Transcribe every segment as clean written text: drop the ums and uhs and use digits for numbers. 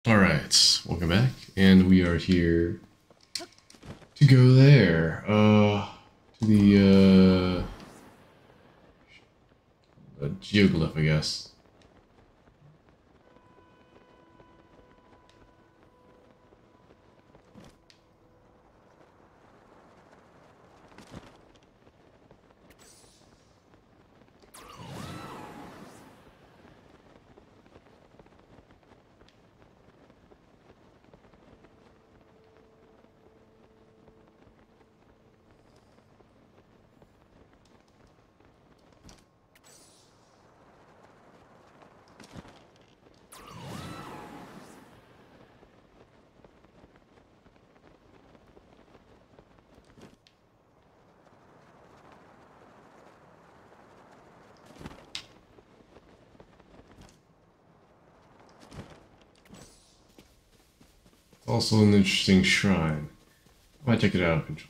Alright, welcome back, and we are here to go there, to the geoglyph, I guess. Also an interesting shrine. I might check it out eventually.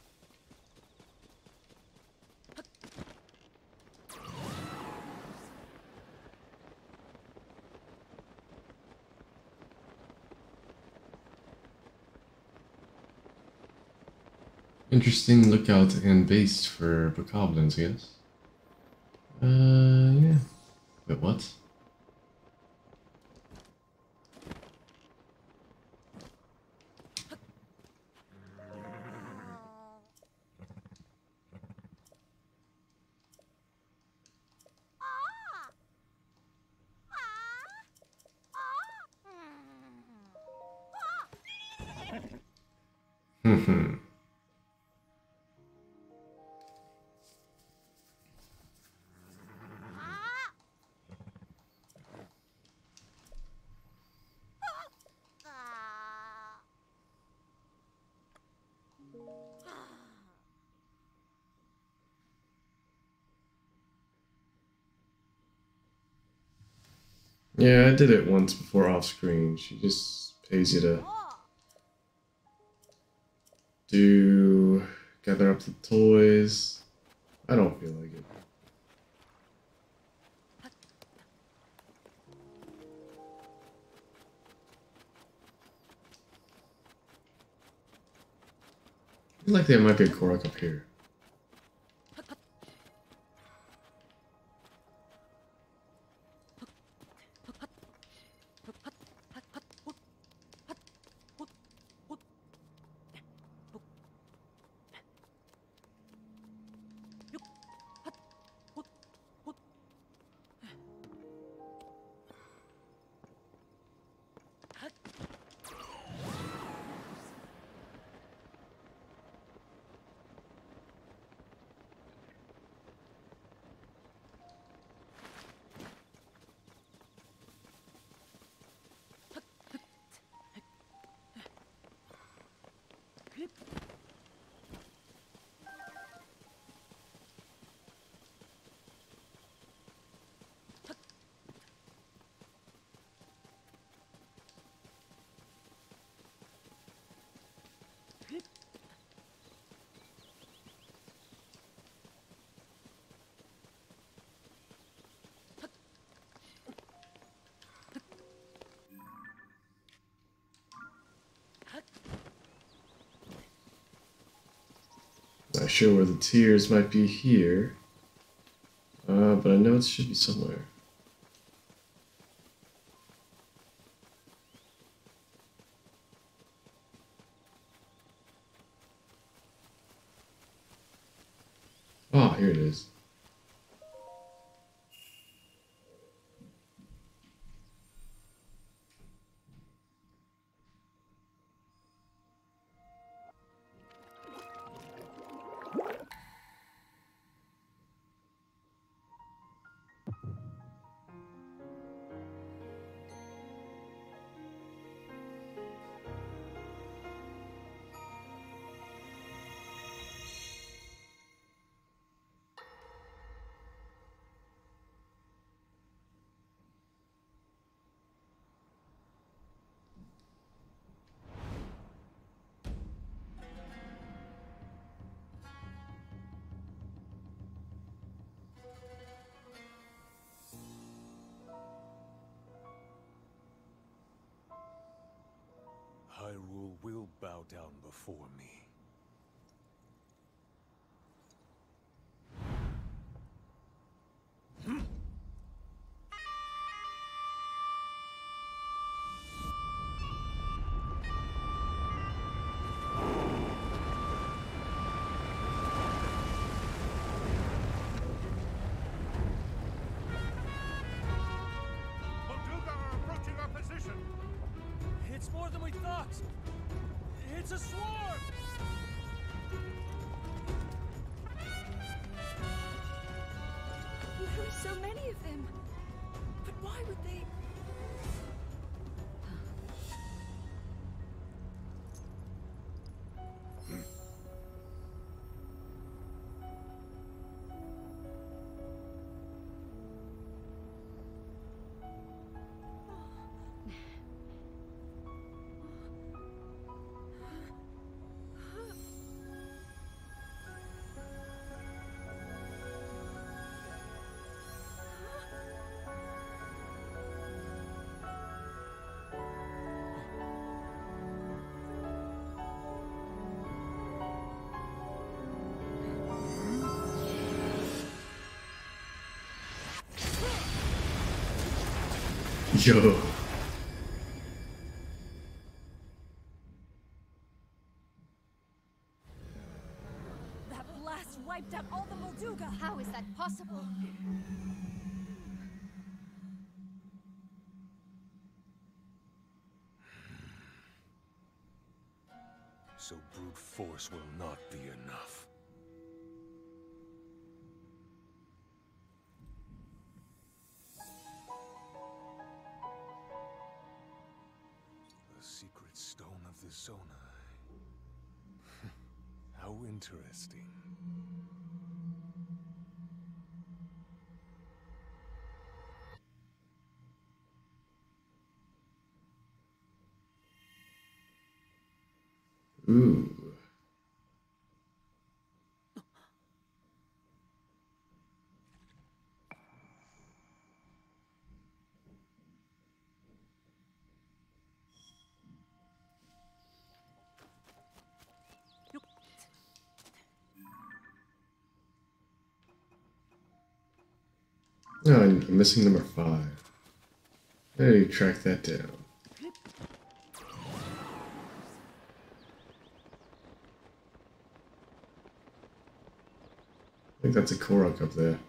Interesting lookout and base for bokoblins, I guess. Yeah. Wait, what? Hmm. Yeah, I did it once before off screen. She just pays you to gather up the toys. I don't feel like it. I feel like there might be a Korok up here. Not sure where the tears might be here, but I know it should be somewhere. Oh, here it is. Hyrule will bow down before me. It's more than we thought! It's a swarm! There are so many of them. But why would they... Yo. That blast wiped out all the Molduga! How is that possible? So brute force will not be enough. The secret stone of the Zonai. How interesting. Ooh. Oh, I'm missing number 5. How do you track that down? I think that's a Korok up there.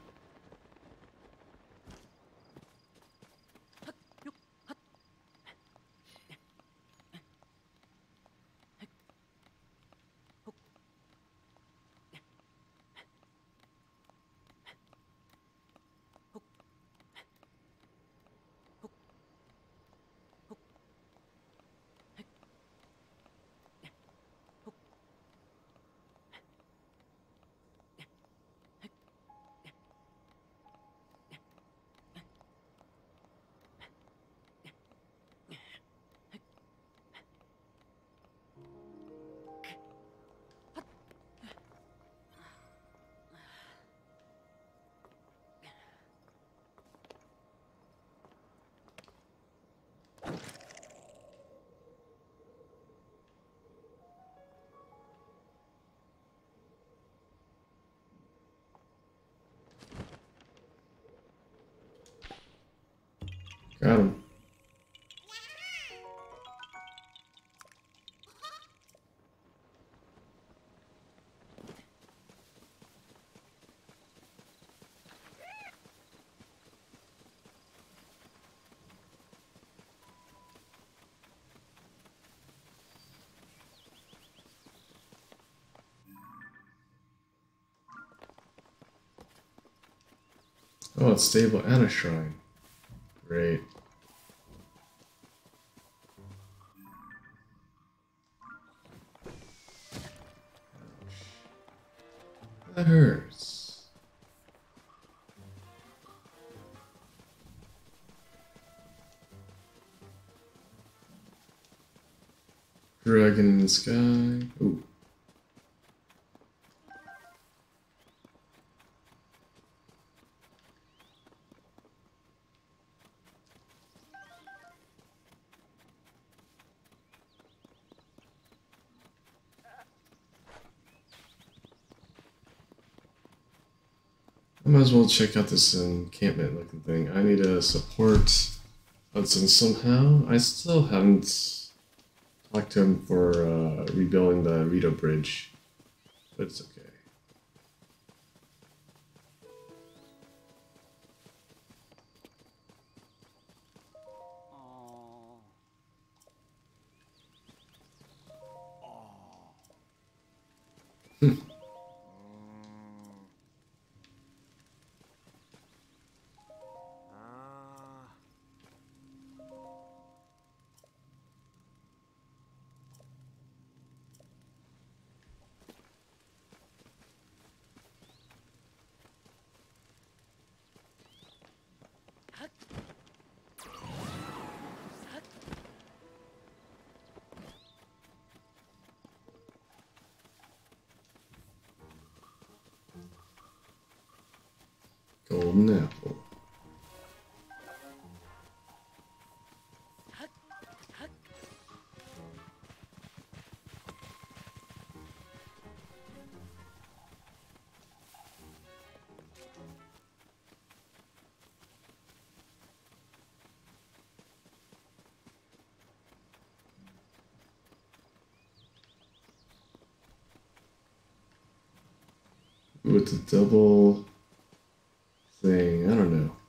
Got him. Oh, it's stable and a shrine. Great. That hurts. Dragon in the sky. Ooh. I might as well check out this encampment looking thing. I need to support Hudson somehow. I still haven't talked to him for rebuilding the Rito Bridge, but it's okay. Golden apple. With the double thing, I don't know.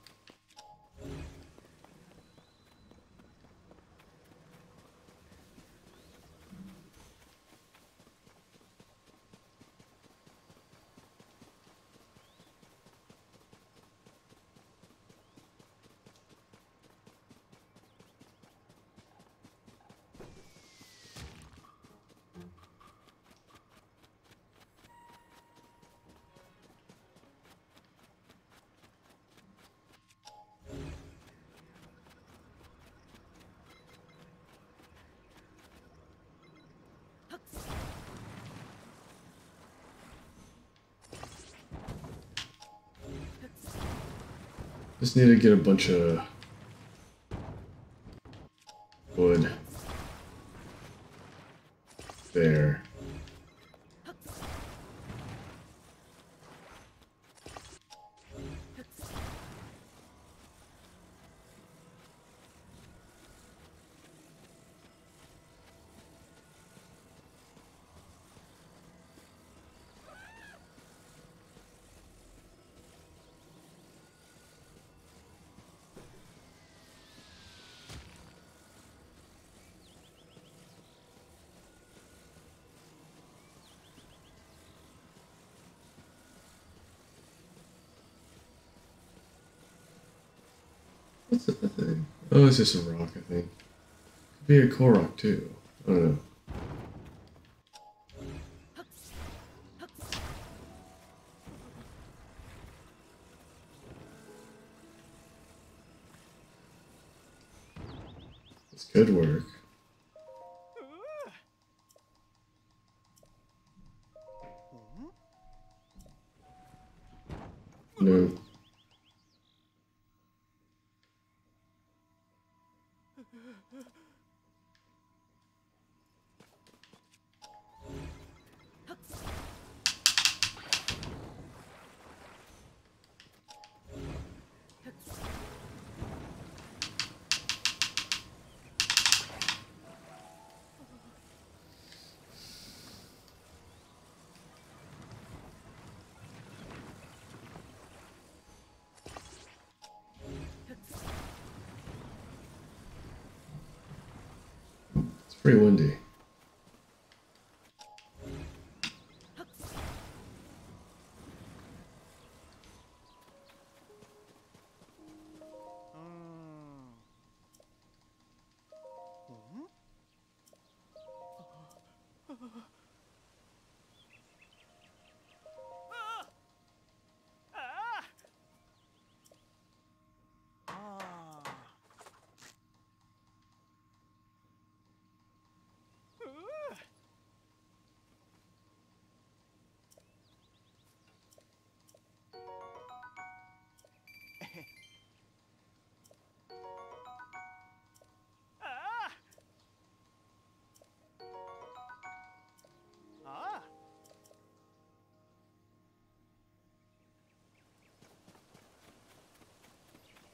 Just need to get a bunch of wood there. What's that thing? Oh, it's just a rock, I think. Could be a Korok too. I don't know. This could work. No. It's pretty windy.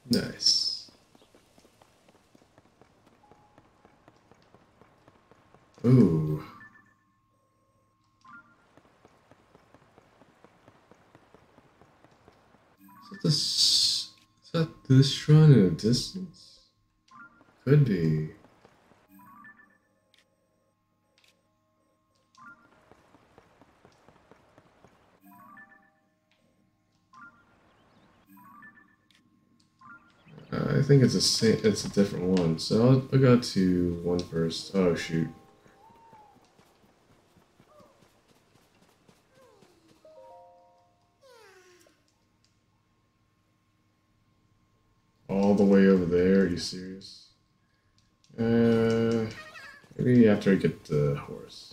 Nice. Ooh. Is that this shrine in the distance? Could be. I think it's it's a different one. So I'll go to one first. Oh shoot. All the way over there? Are you serious? Maybe after I get the horse.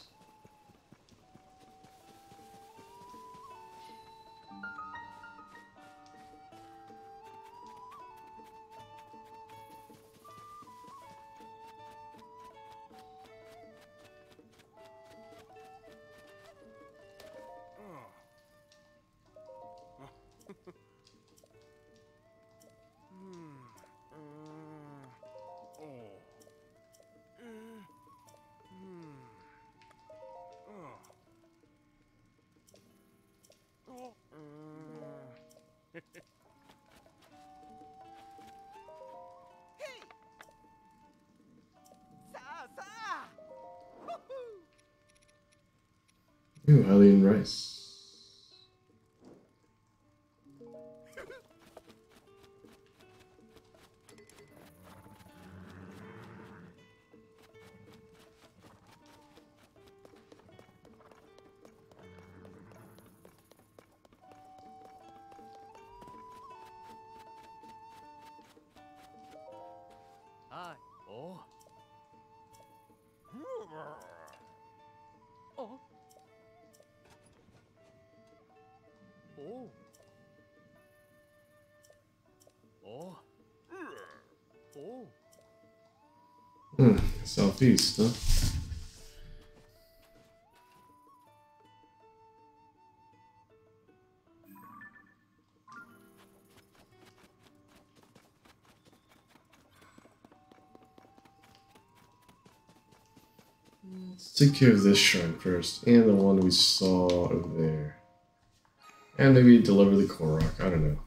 Ooh, Hylian rice. Hi. Oh. Oh. Oh. Oh. Oh. Southeast, huh? Let's take care of this shrine first, and the one we saw over there. And maybe deliver the Korok, I don't know.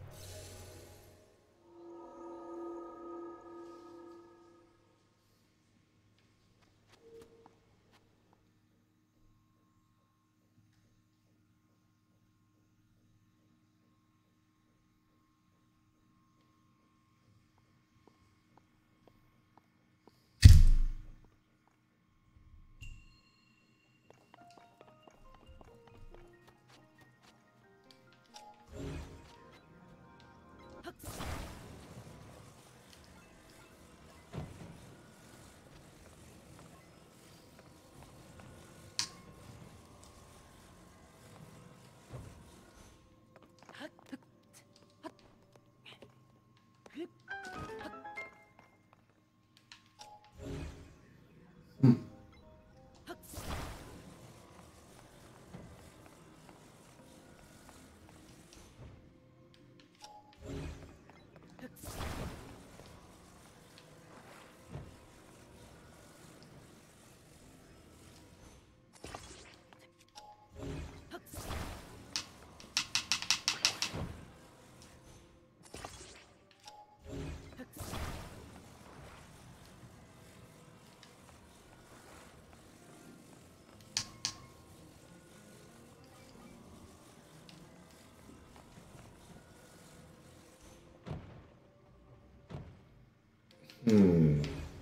Hmm.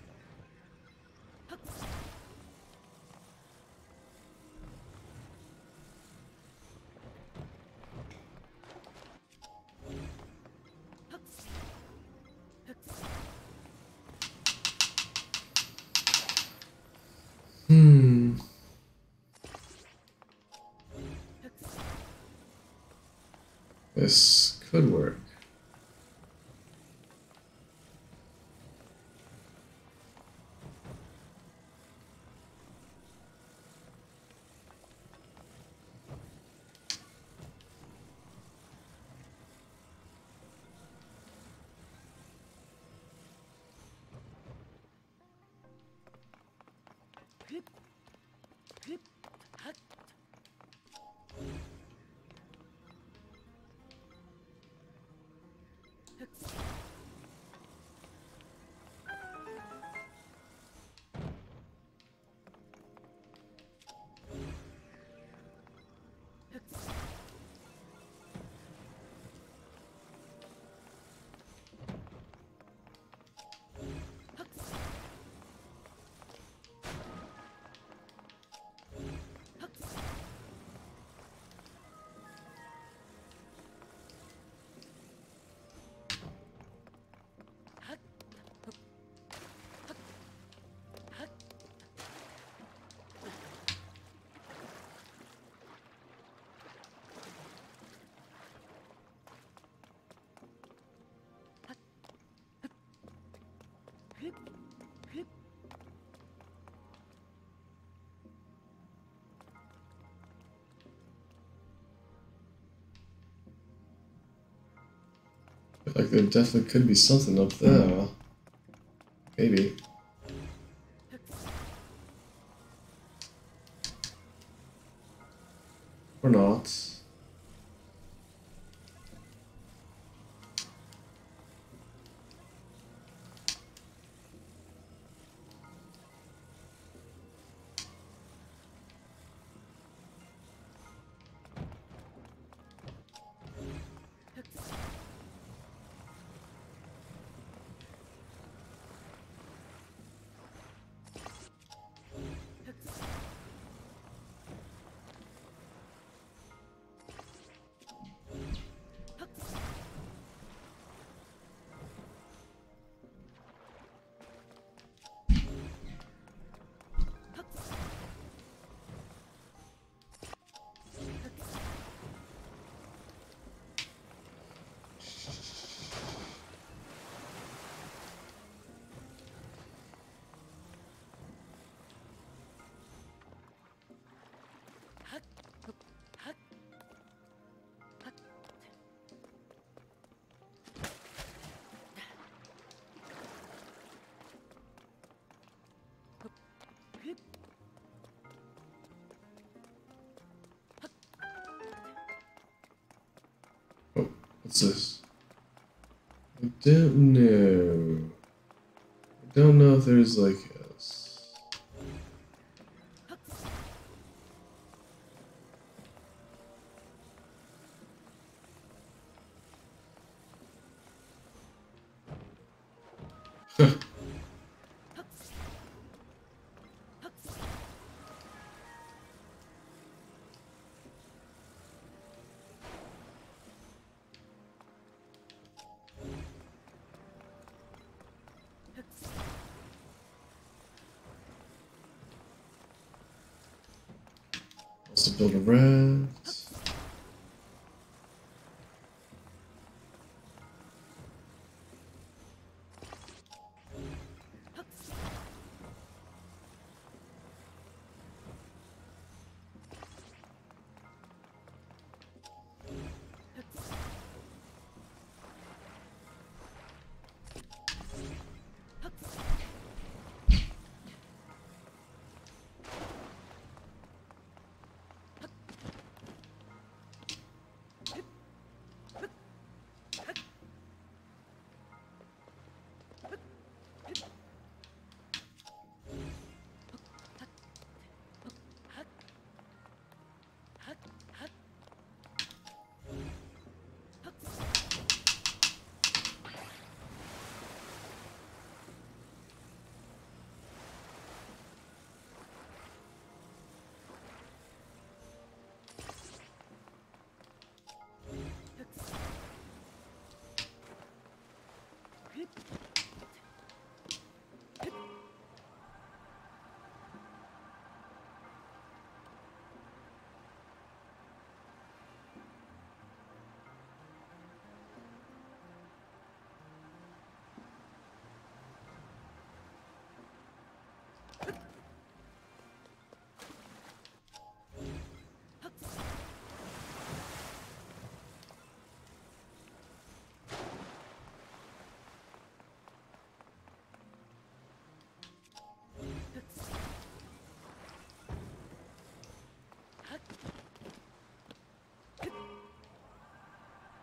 Hmm. This could work. Like there definitely could be something up there. Maybe. Or not. Oh, what's this? I don't know. I don't know if there's like a... Also build a raft.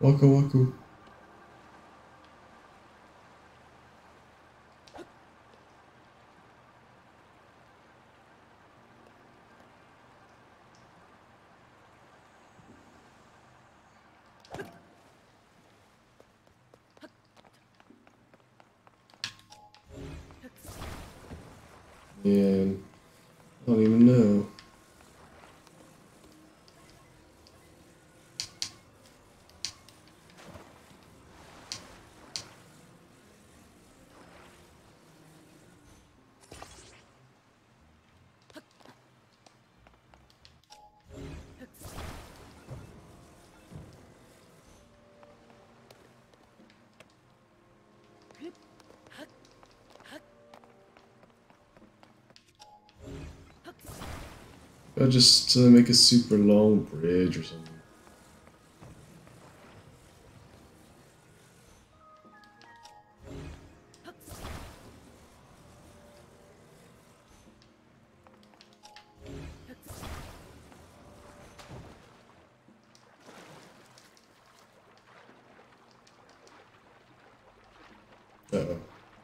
Waka waku. And I don't even know. I'll just make a super long bridge or something. Uh-oh.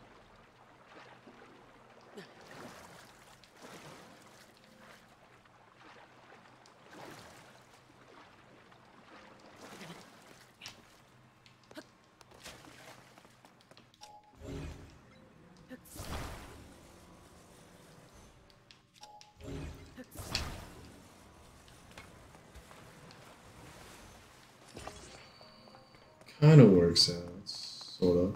Kind of works out, sort of.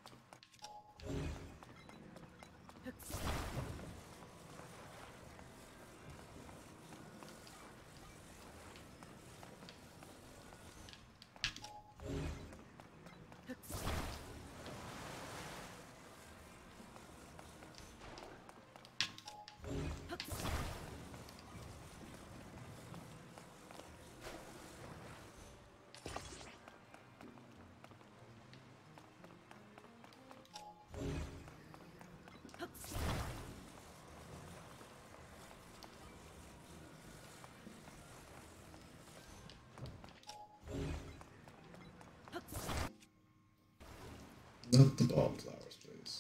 Not the bomb flowers, please.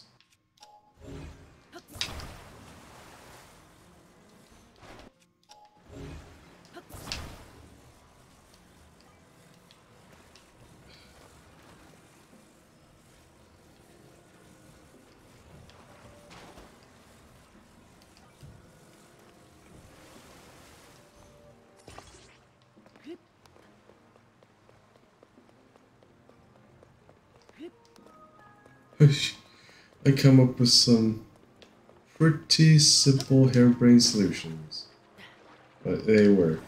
I come up with some pretty simple harebrained solutions, but they work.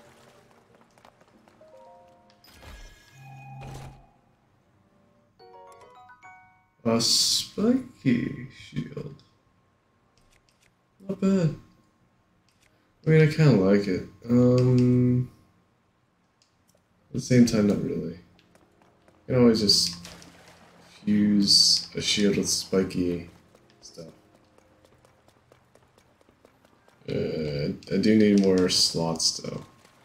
A spiky shield. Not bad. I mean, I kind of like it. At the same time, not really. You can always just fuse a shield with spiky stuff. I do need more slots though.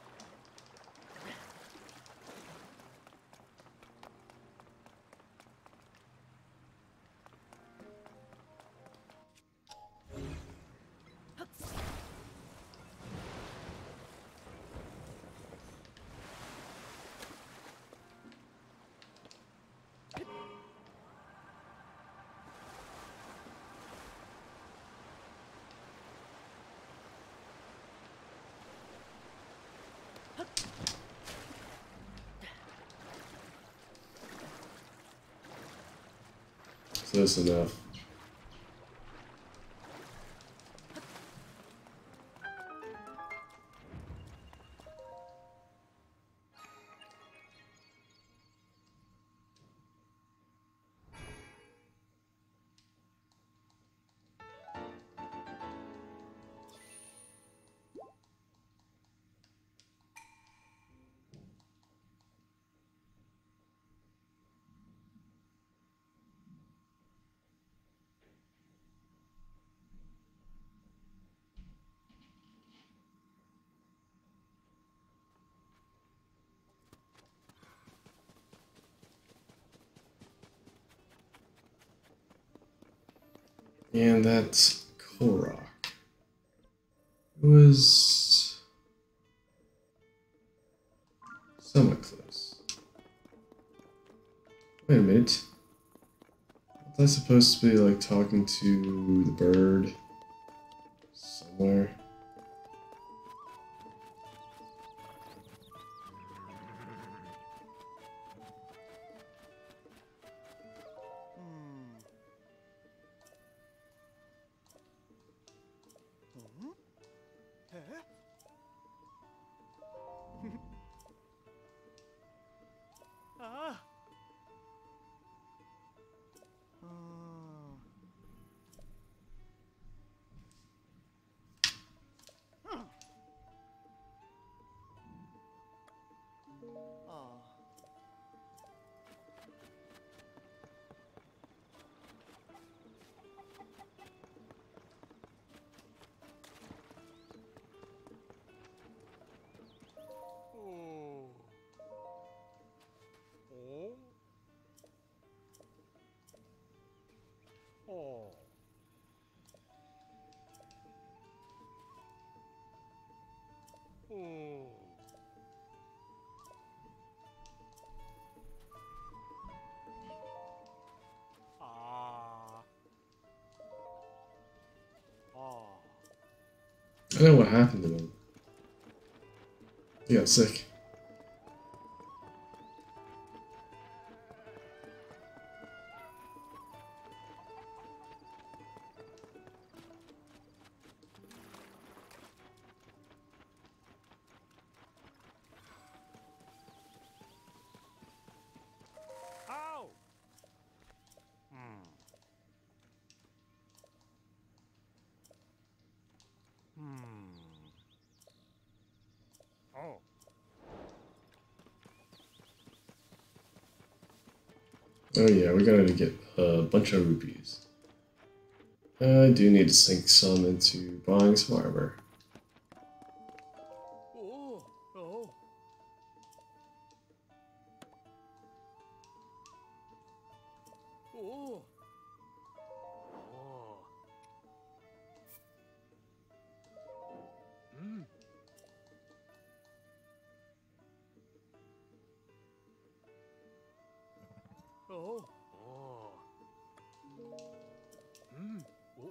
So that's enough. And that's Korok. It was somewhat close. Wait a minute. Was I supposed to be like talking to the bird somewhere? Ah. I know what happened to him. He got sick. Ow! Oh. Oh yeah, we gotta get a bunch of rupees. I do need to sink some into buying some armor. Oh. Oh. Oh. Oh. Oh. Oh. Oh.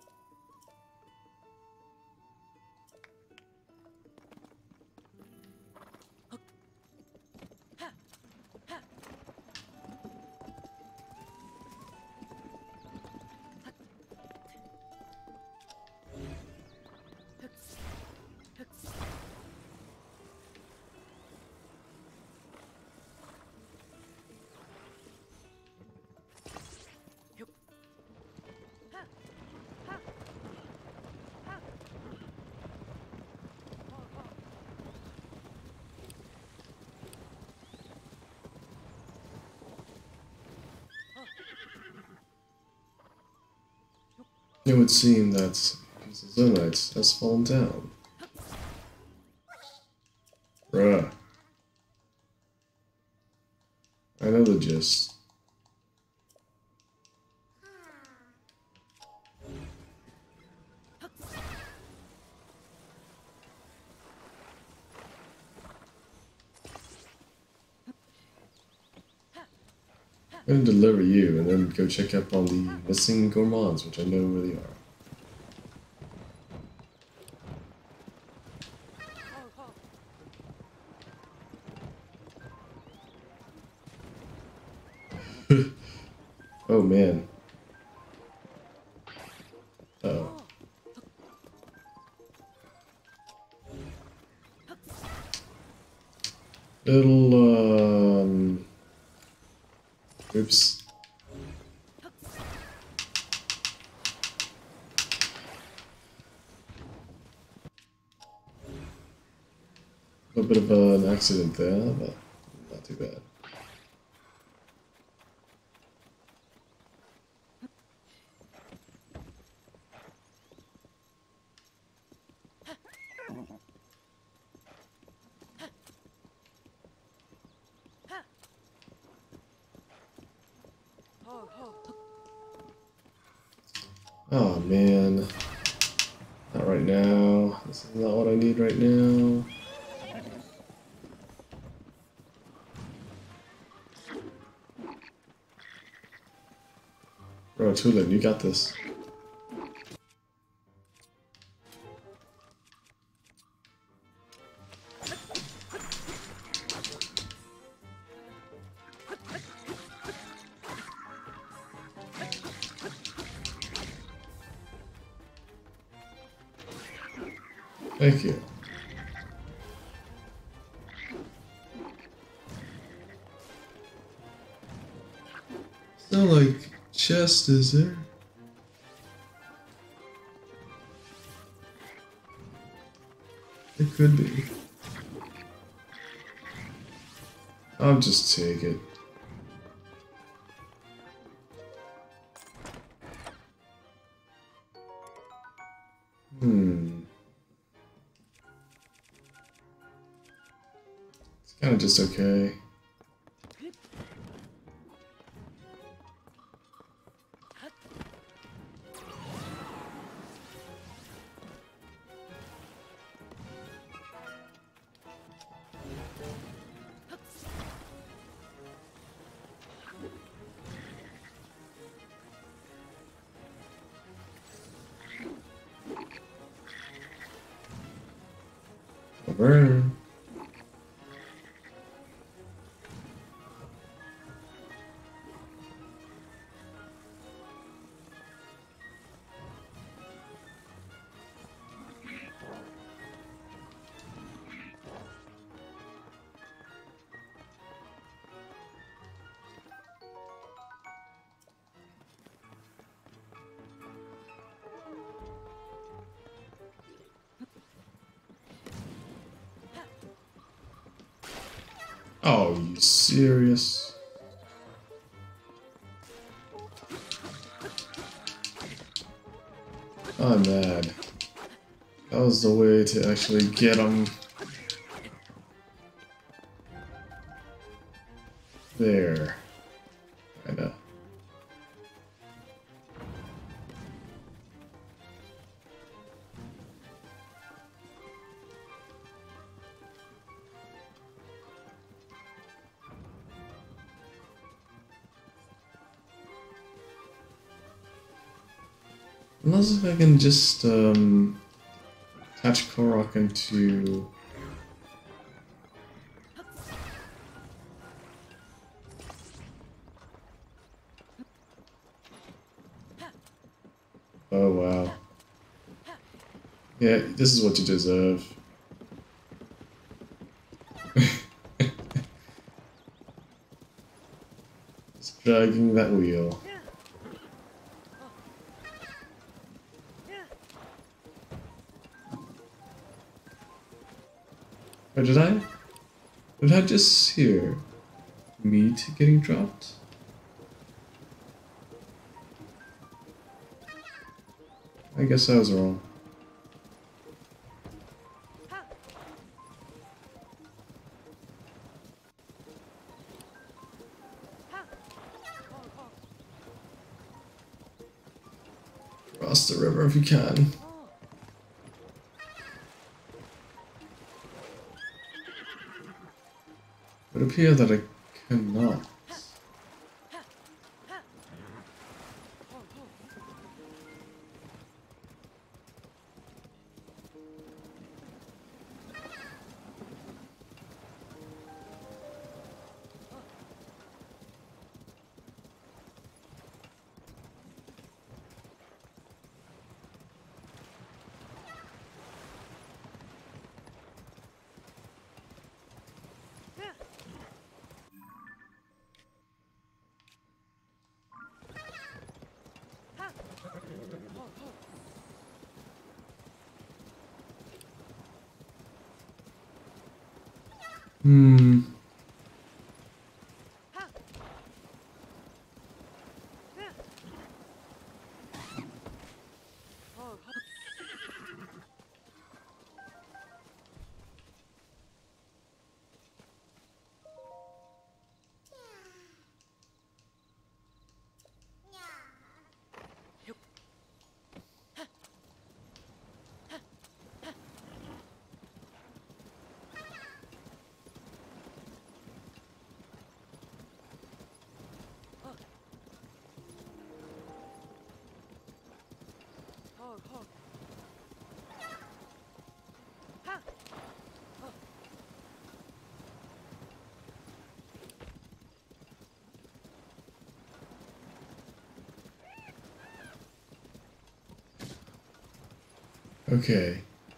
It would seem that the Zonite has fallen down. Bruh. I know the gist. I'm gonna deliver you and then go check up on the missing gourmands, which I know where they are. Oh man. Uh-oh. Little, oops. A little bit of an accident there, but not too bad. Oh man. Not right now. This is not what I need right now. Bro, Tulip, you got this. Thank you. It's not like chest, is there? It could be. I'll just take it. It's kind of just okay. Over. Oh, you serious? I'm mad. That was the way to actually get him. There. Kinda. Unless if I can just attach Korok into. Oh wow. Yeah, this is what you deserve. Just dragging that wheel. Or did I? Did I just hear meat getting dropped? I guess I was wrong. Cross the river if you can. It would appear that I cannot. Hmm. Okay.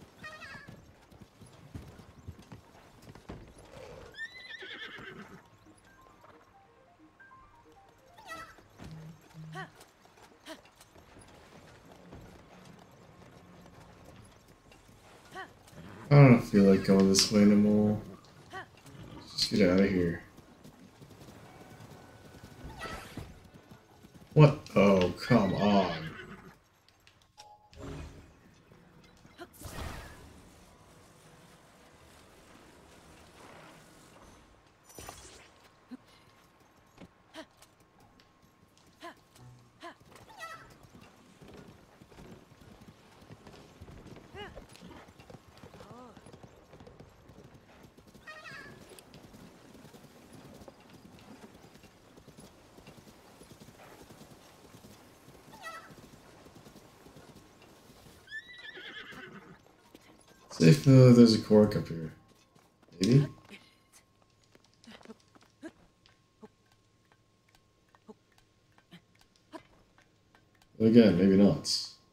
I don't feel like going this way anymore. Just get out of here. What? Oh, come on. See if there's a cork up here. Maybe? Again, maybe not.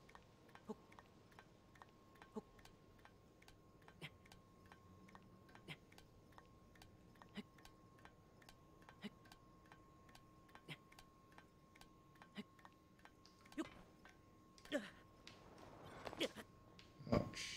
Ouch.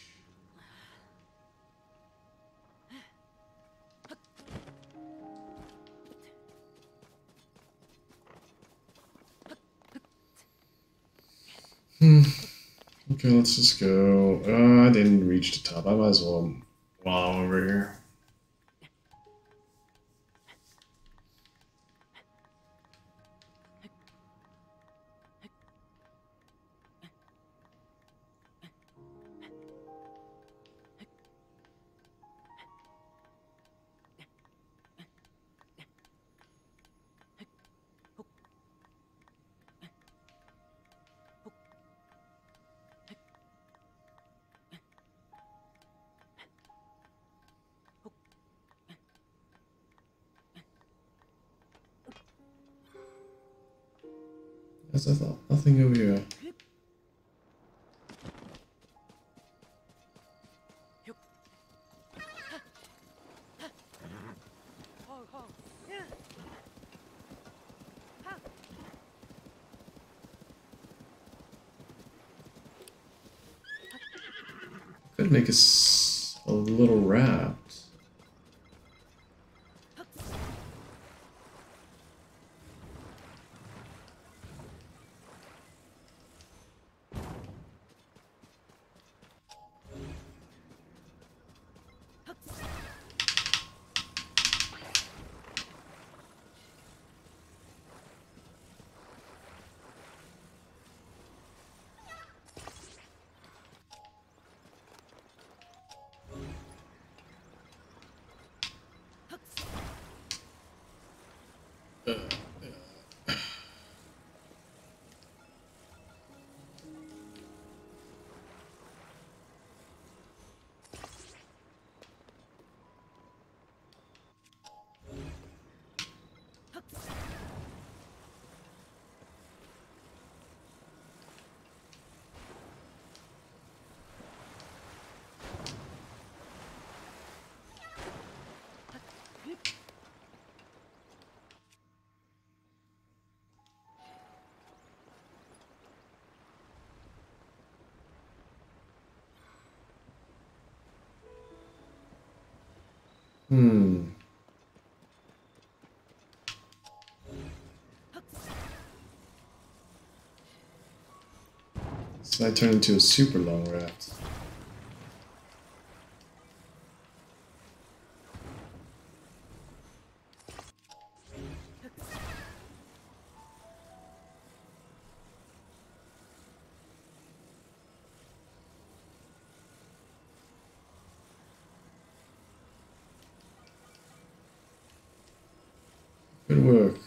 Okay, let's just go. I didn't reach the top. I might as well wow over here. As I thought, nothing over here. Could make us a little raft. Hmm. This might turn into a super long raft. Good work.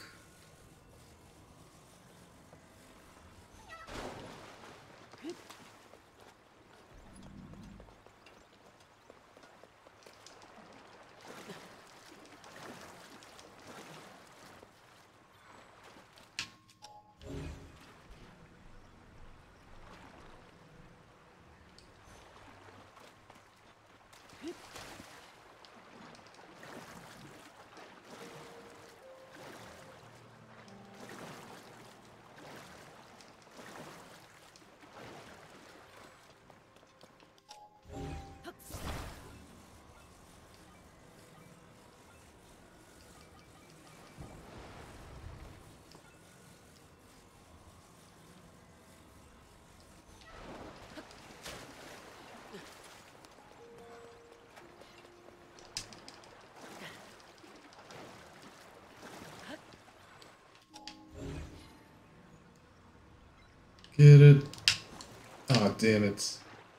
Get it. Oh, damn it.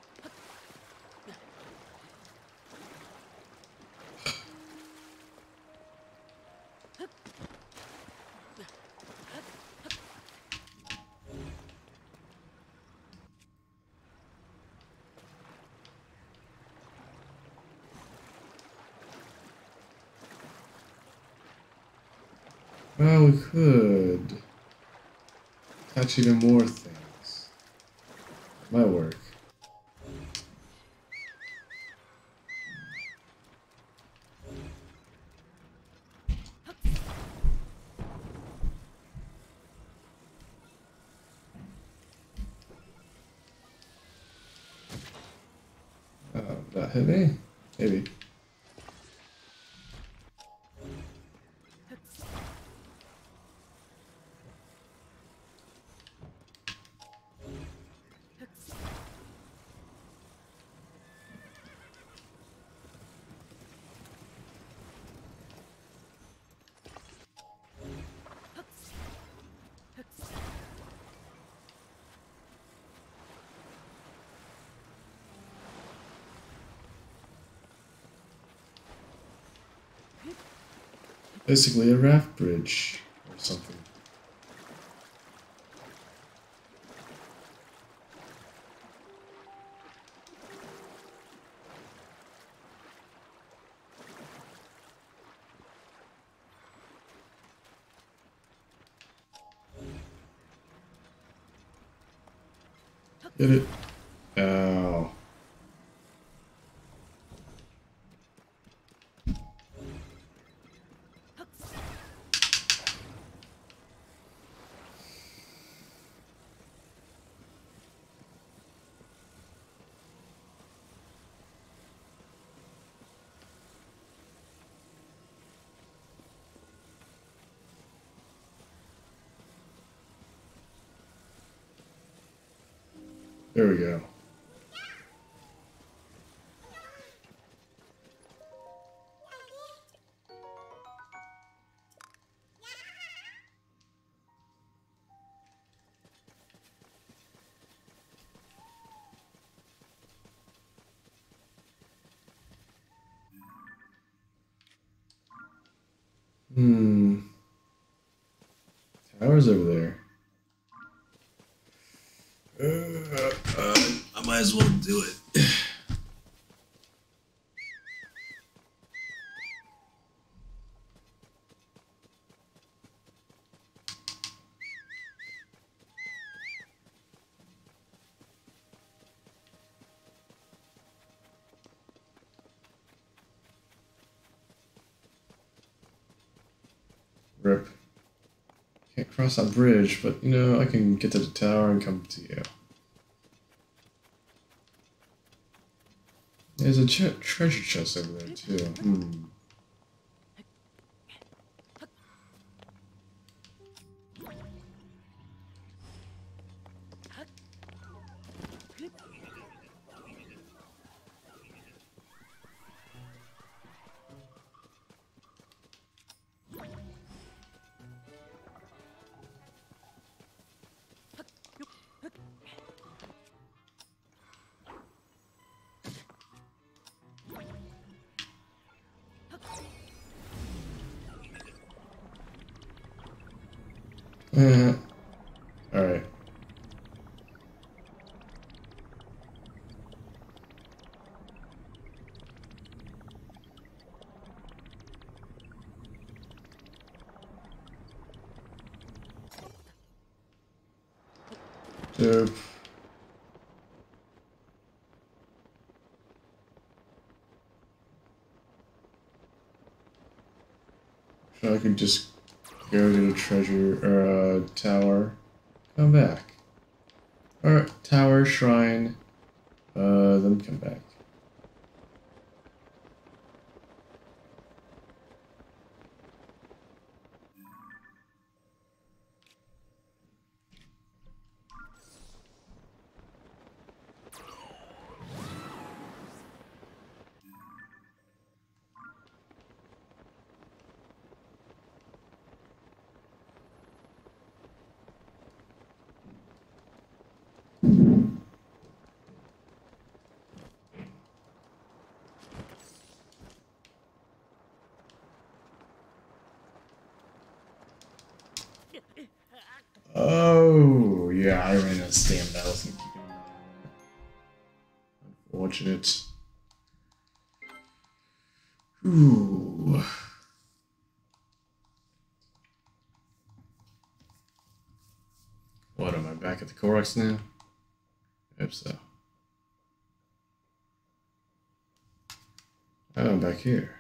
Well, we could catch even more things. Might work. That hit me? Maybe. Basically a raft bridge or something. Get it? Ow. There we go. Tower's over there. I might as well do it. Rip. Can't cross that bridge, but you know, I can get to the tower and come to you. There's a treasure chest over there too. Alright. Dope. So I could just go to the treasure or tower, come back. Or tower, shrine, then come back. Oh, yeah, I ran out of stamina. I wasn't keeping an eye on that. Unfortunate. Ooh. What, am I back at the Corex now? I hope so. Oh, I'm back here.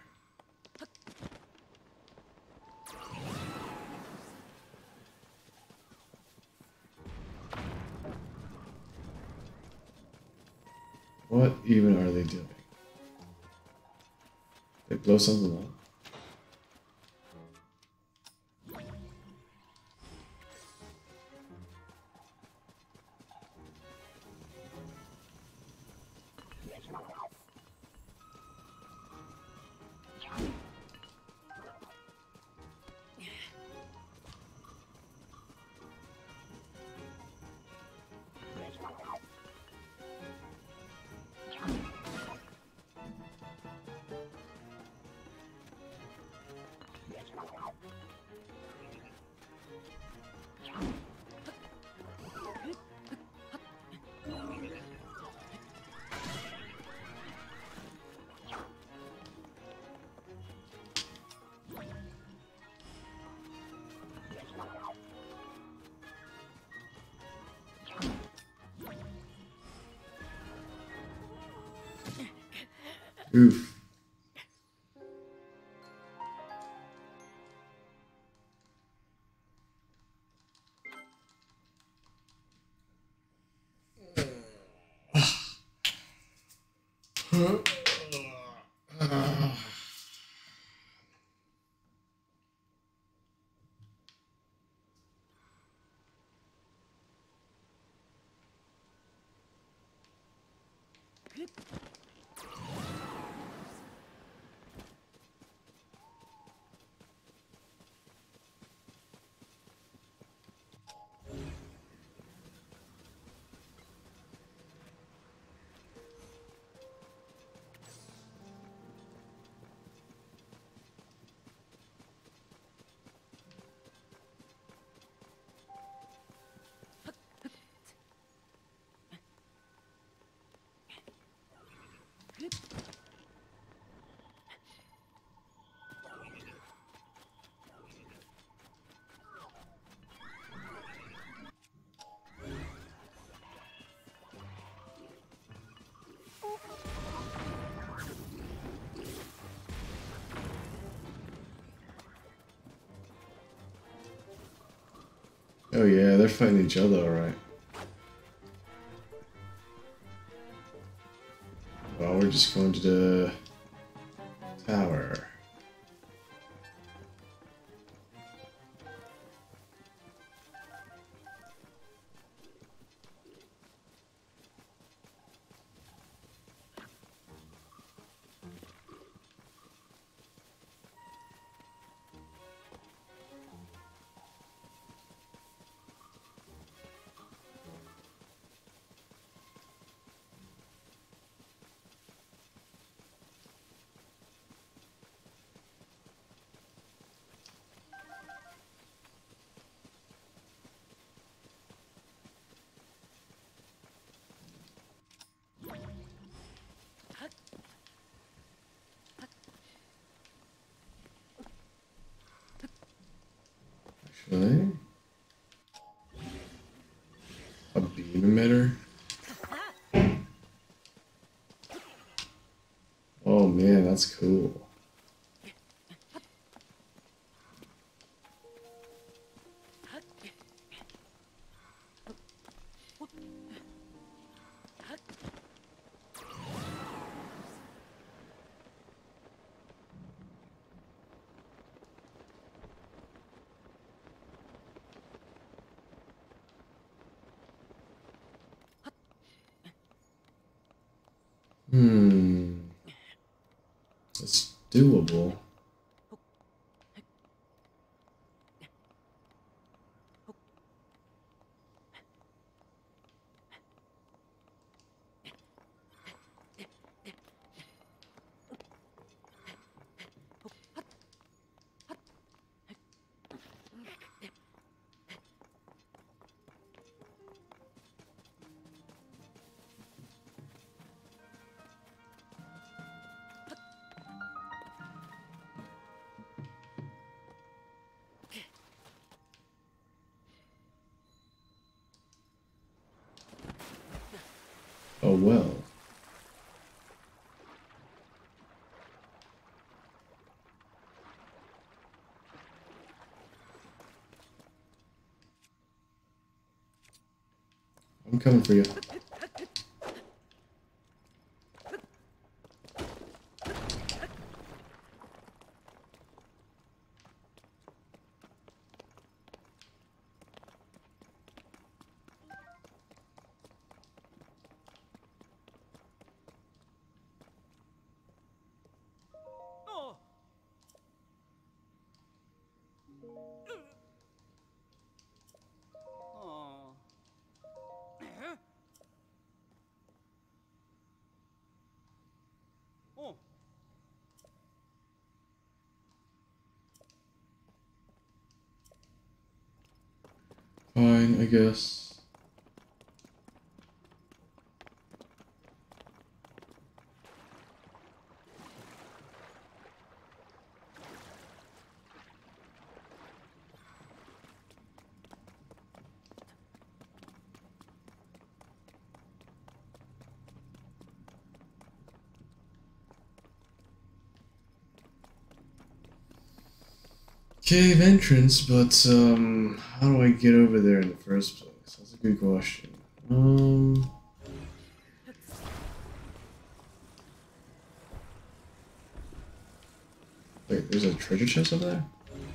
What even are they doing? They blow something up? Oof. Oh yeah, they're fighting each other, alright. Well, we're just going to the tower. Actually, a beam emitter? Oh man, that's cool. It's doable. a well. I'm coming for you. Oh. Oh. Huh? Oh. Fine, I guess. Cave entrance, but how do I get over there in the first place? That's a good question. Wait, there's a treasure chest over there?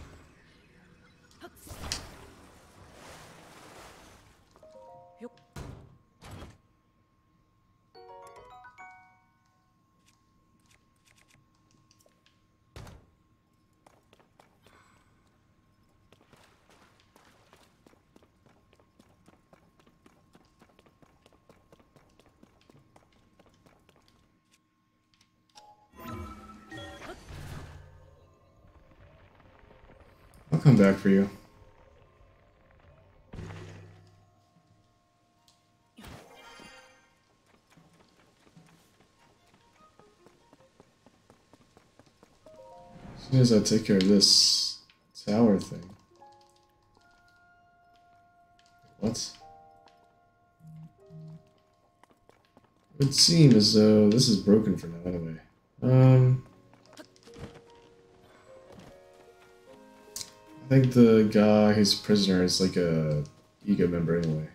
I'll come back for you. As soon as I take care of this tower thing. What? It would seem as though this is broken for now anyway. I think the guy who's prisoner is like a ego member anyway.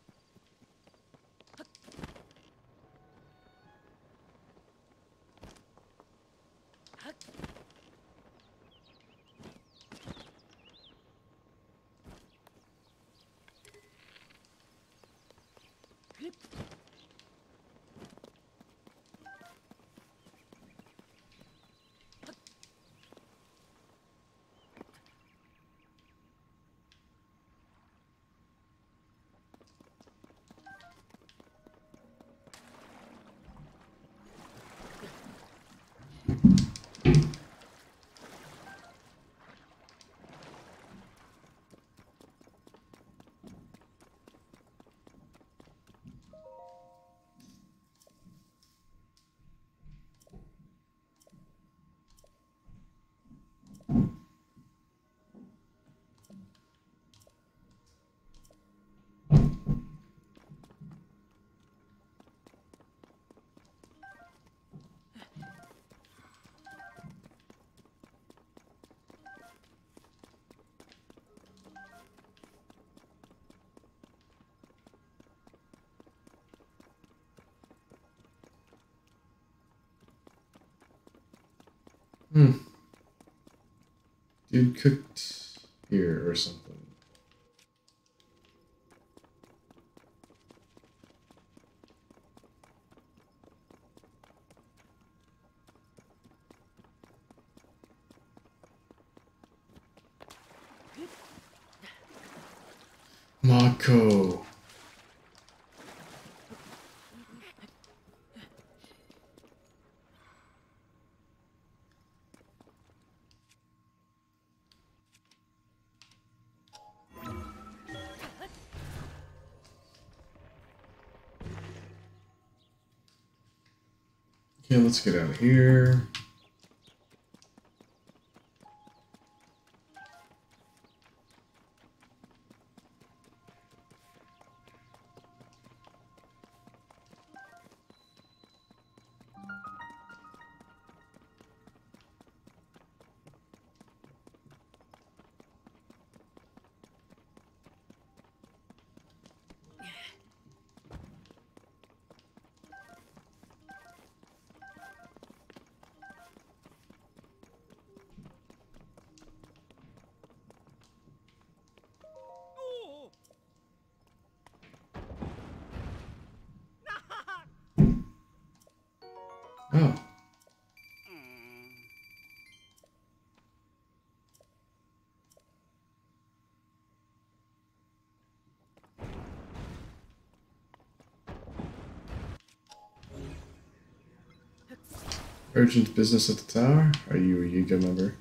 Dude cooked here or something. Mako. Okay, let's get out of here. Urgent business at the tower? Are you a Yuga member?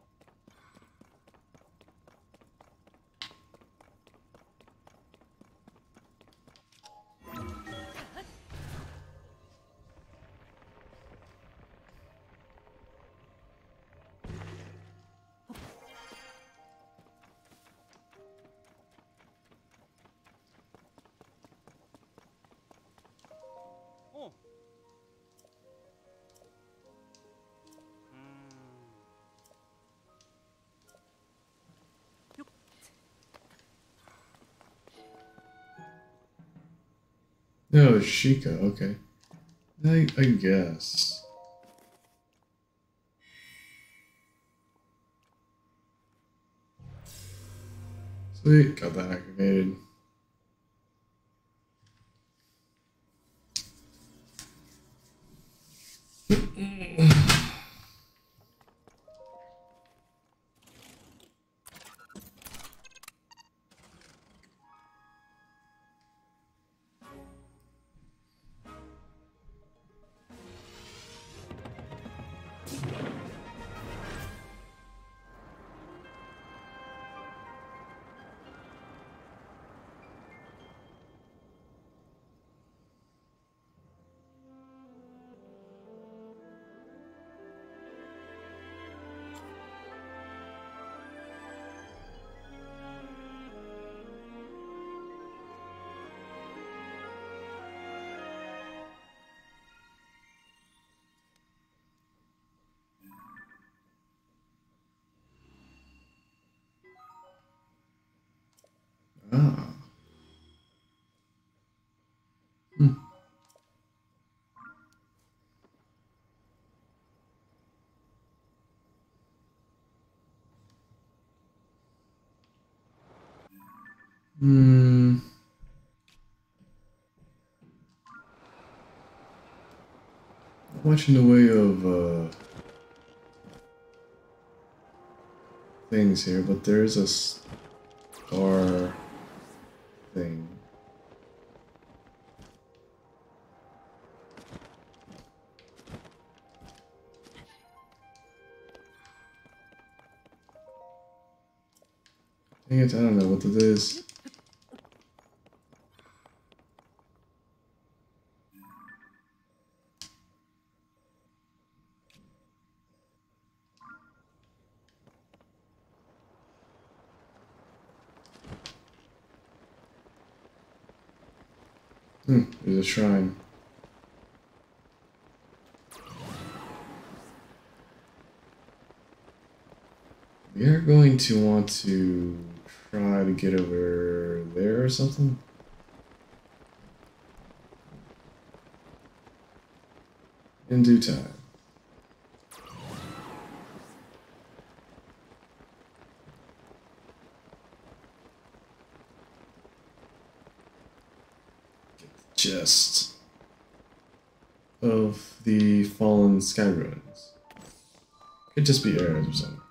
Oh. No, Sheikah, okay. I guess. Sweet, got that activated. Ah. Hmm. Hmm. Not much in the way of things here, but there is a star thing. Dang it, I don't know what it is. There's a shrine. We are going to want to try to get over there or something. In due time. Chest of the fallen sky ruins. Could just be arrows or something.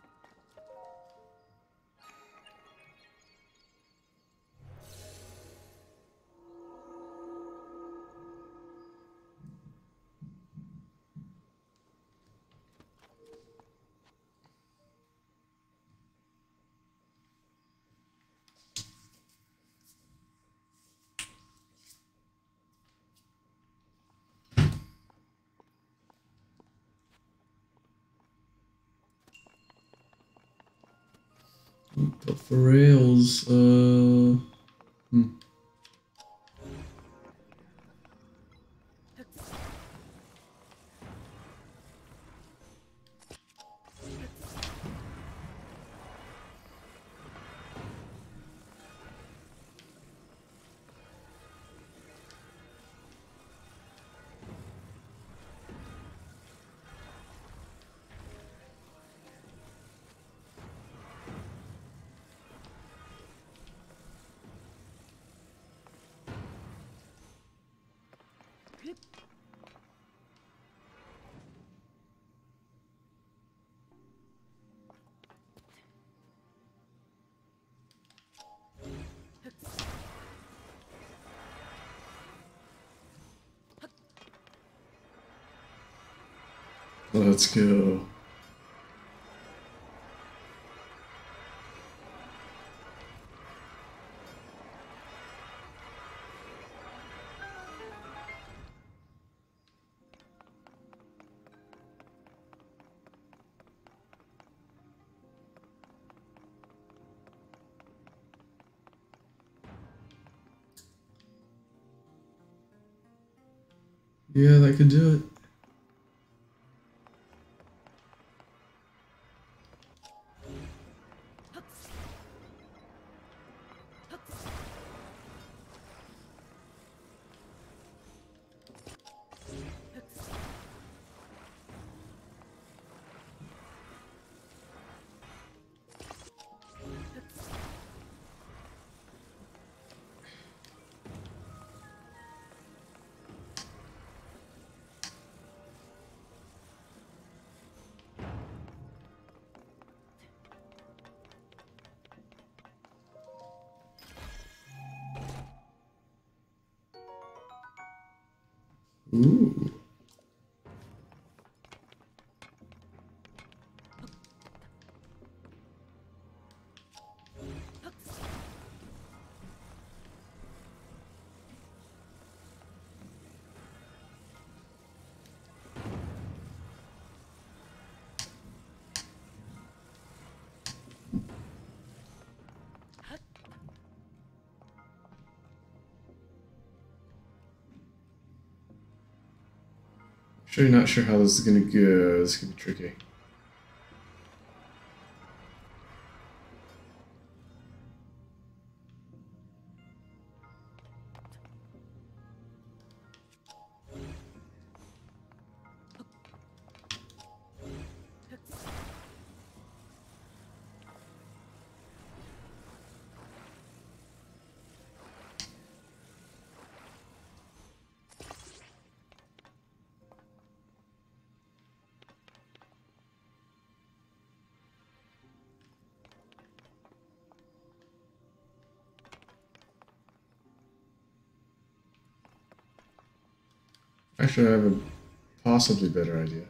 But for rails, Let's go. Yeah, that could do it. Ooh. Actually, not sure how this is gonna go. This could be tricky. Actually, I have a possibly better idea.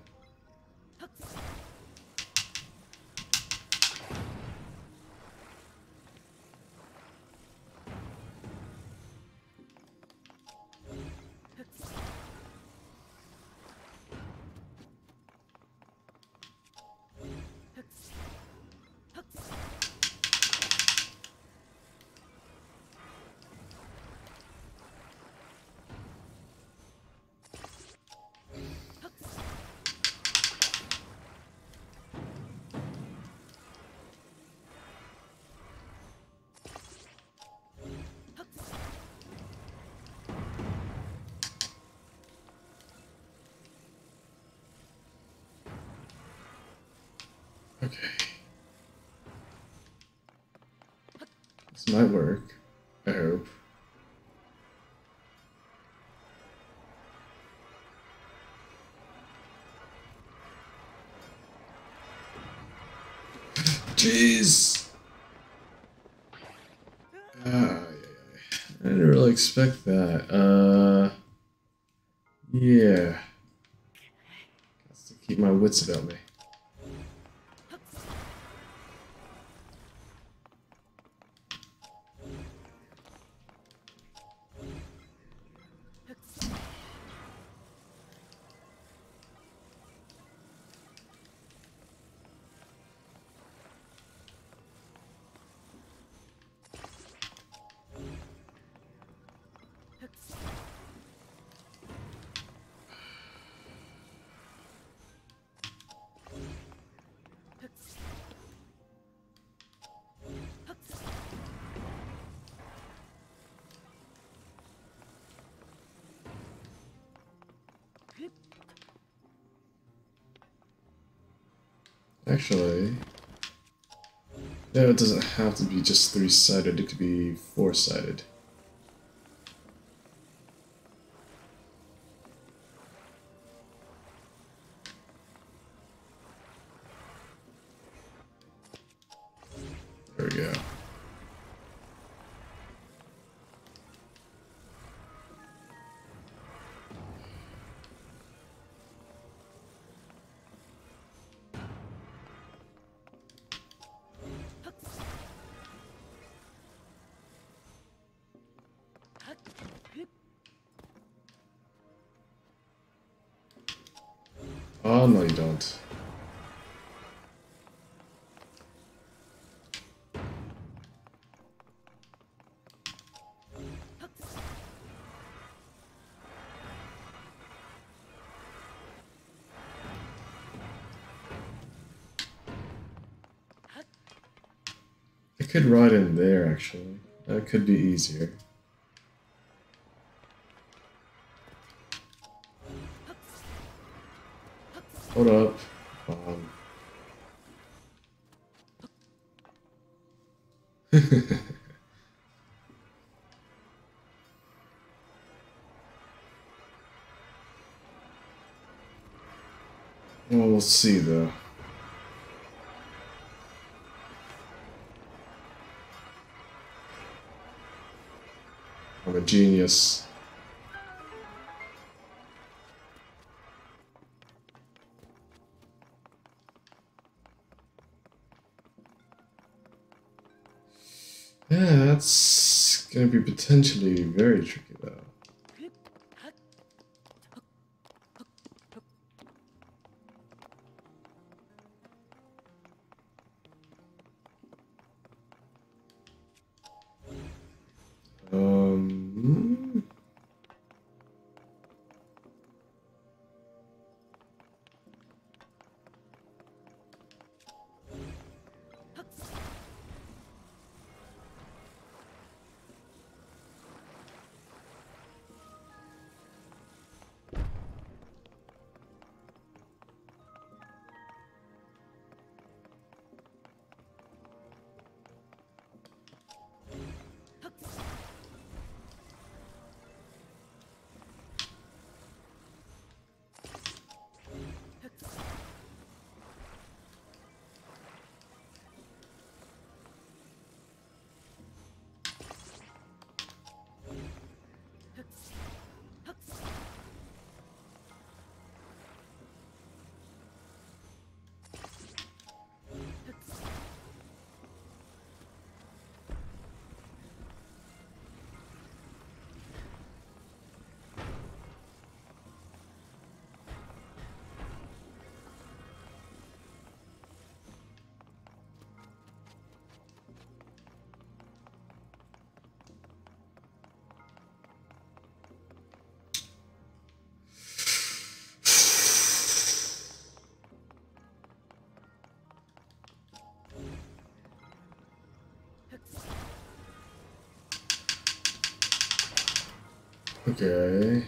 Okay. This might work. I hope. Jeez! I didn't really expect that. Yeah. Got to keep my wits about me. Actually, no, it doesn't have to be just three-sided, it could be four-sided. There we go. Oh, no, you don't. I could ride in there, actually. That could be easier. Hold up. Well, we'll see, though. I'm a genius. Yeah, that's gonna be potentially very tricky, though. Um, okay.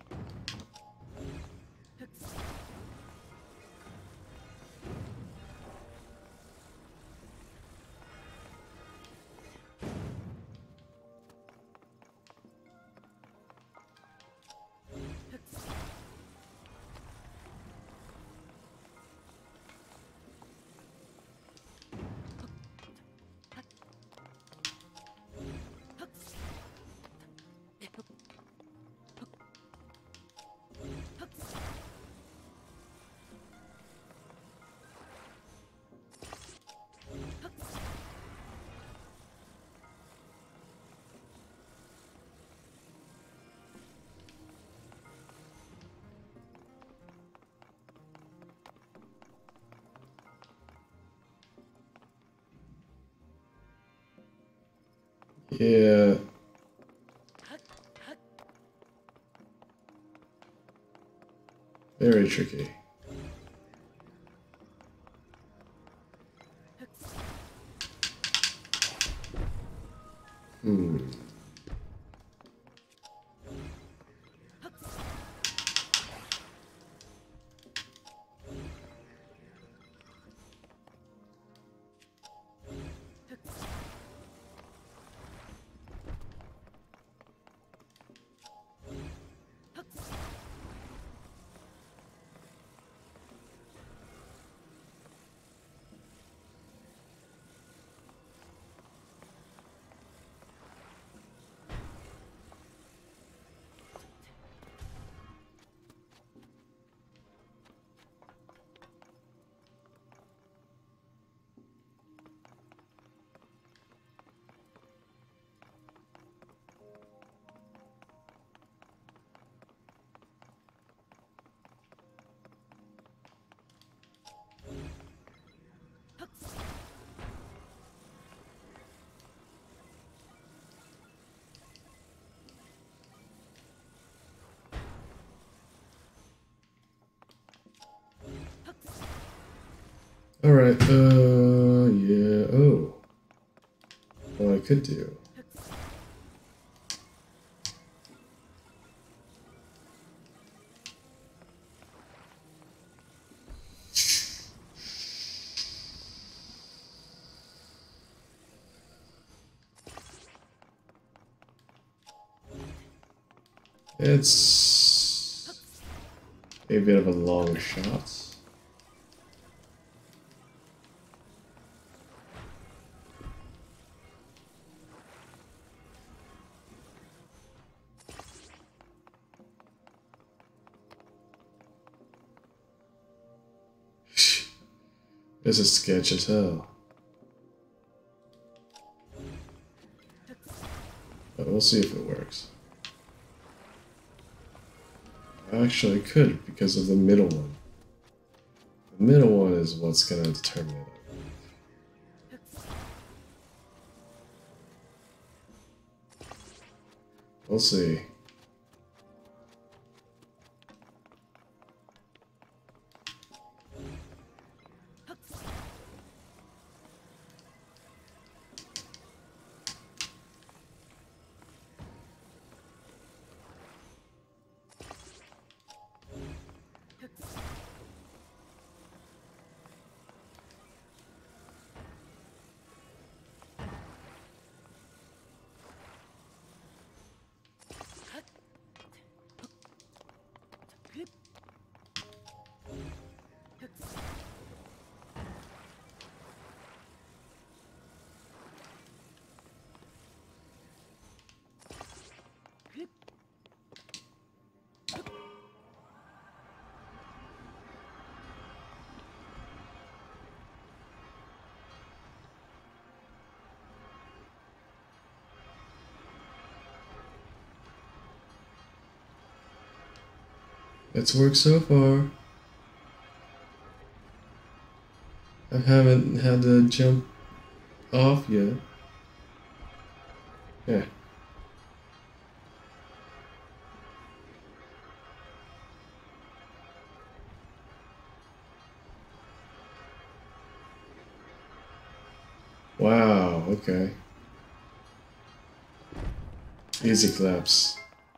Yeah. Very tricky. Hmm. Alright, yeah, oh. What I could do. It's a bit of a long shot. This is sketch as hell. But we'll see if it works. Actually, I could because of the middle one. The middle one is what's gonna determine it. We'll see. It's worked so far. I haven't had to jump off yet. Yeah. Wow, okay. Easy claps.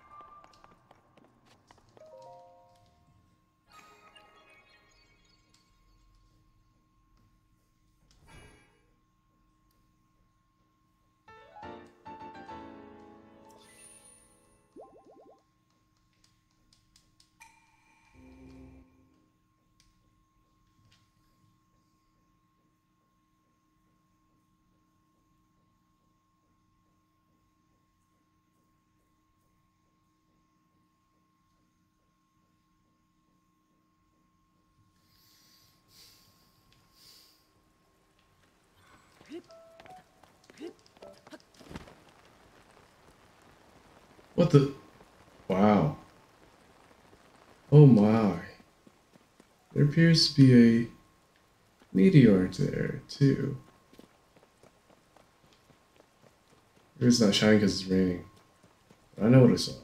What the? Wow. Oh my. There appears to be a meteor there, too. It's not shining because it's raining. I know what I saw.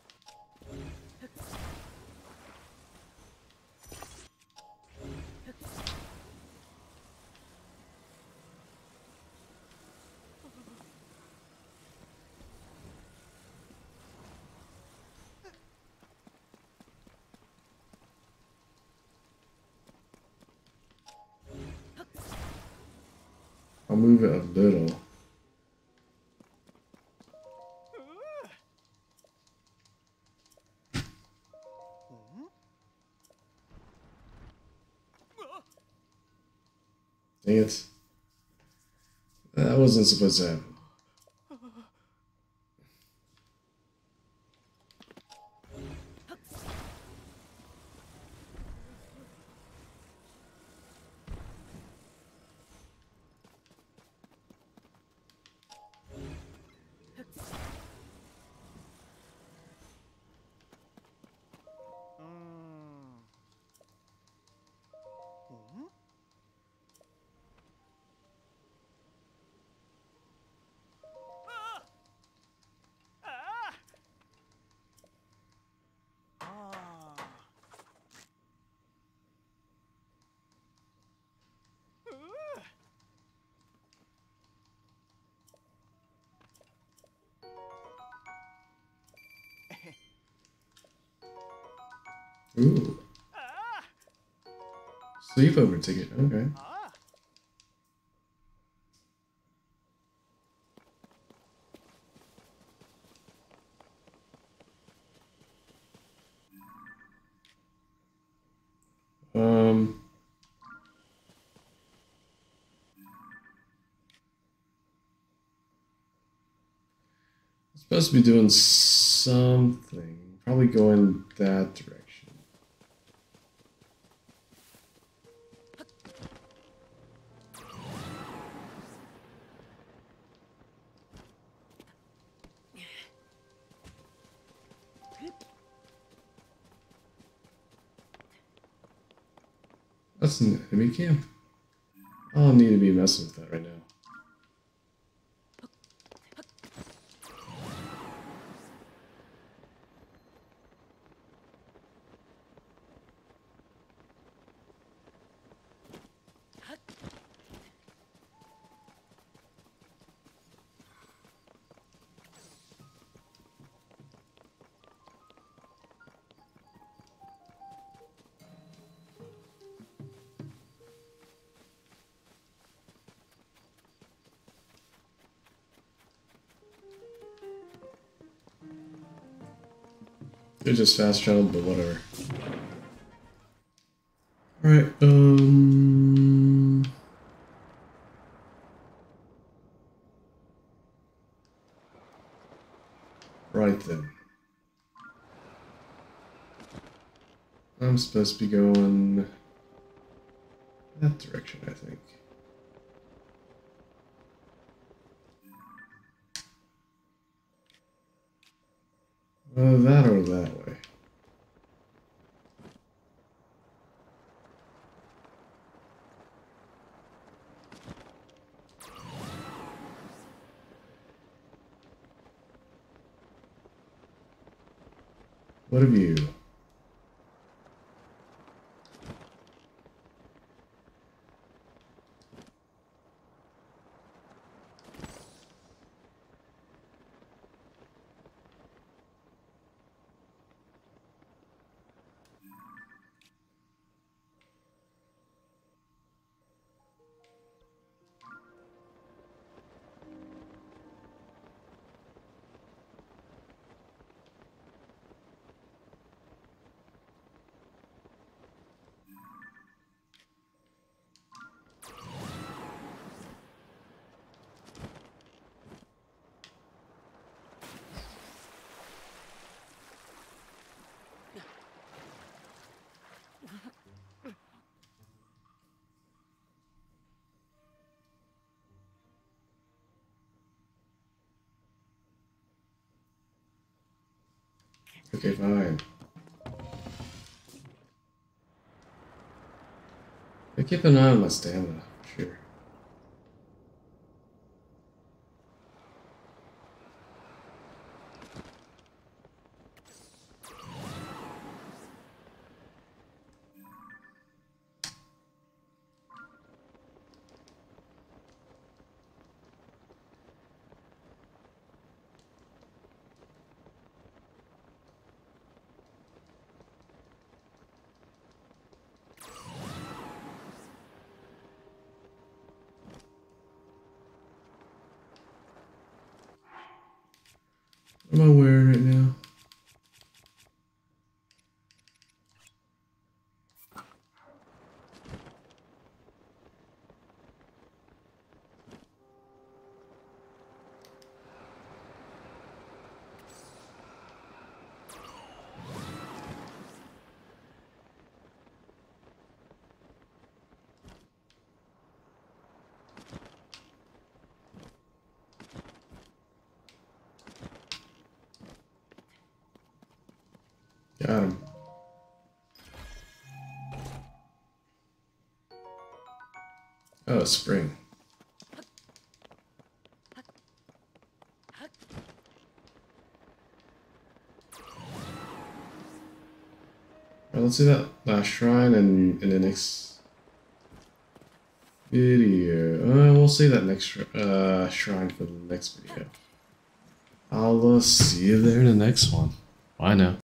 I'll move it a little. Dang it. That wasn't supposed to happen. Ooh. Sleepover ticket. Okay. Um. Supposed to be doing something. Probably going that direction. That's an enemy camp. I don't need to be messing with that right now. They're just fast traveled, but whatever. Alright, right then. I'm supposed to be going that direction, I think. That or that way. What have you? Okay, fine. I keep an eye on my stamina, for sure. What am I wearing right now? Got him. Oh, spring. Alright, let's do that last shrine and in the next video. We'll save that next shrine for the next video. I'll see you there in the next one. Bye now.